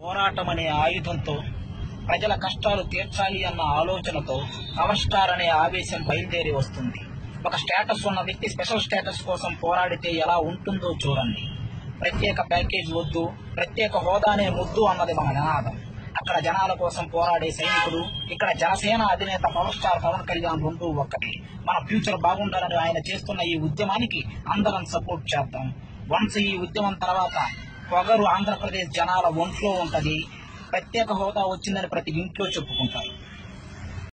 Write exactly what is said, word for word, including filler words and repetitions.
పోరాటం అనే ఆయుధంతో ప్రజల కష్టాలు తీర్చాలి అన్న ఆలోచనతో పవర్ స్టార్ అనే ఆవేశం బయలుదేరి వస్తుంది. ఒక స్టేటస్ ఉన్న వ్యక్తి స్పెషల్ స్టేటస్ కోసం పోరాడితే ఎలా ఉంటుందో చూడండి. ప్రత్యేక ప్యాకేజ్ వద్దు, ప్రత్యేక హోదానే ముద్దు అన్నది మన నినాదం. అక్కడ జనాల కోసం పోరాడే సైనికుడు, ఇక్కడ జనసేన అధినేత పవర్ స్టార్ పవన్ కళ్యాణ్ రెండు ఒక్కటి. మన ఫ్యూచర్ బాగుండాలని ఆయన చేస్తున్న ఈ ఉద్యమానికి అందరం సపోర్ట్ చేద్దాం. వన్స్ ఈ ఉద్యమం తర్వాత పొగరు ఆంధ్రప్రదేశ్ జనాల ఒంట్లో ఉంటది. ప్రత్యేక హోదా వచ్చిందని ప్రతి ఇంట్లో చెప్పుకుంటారు.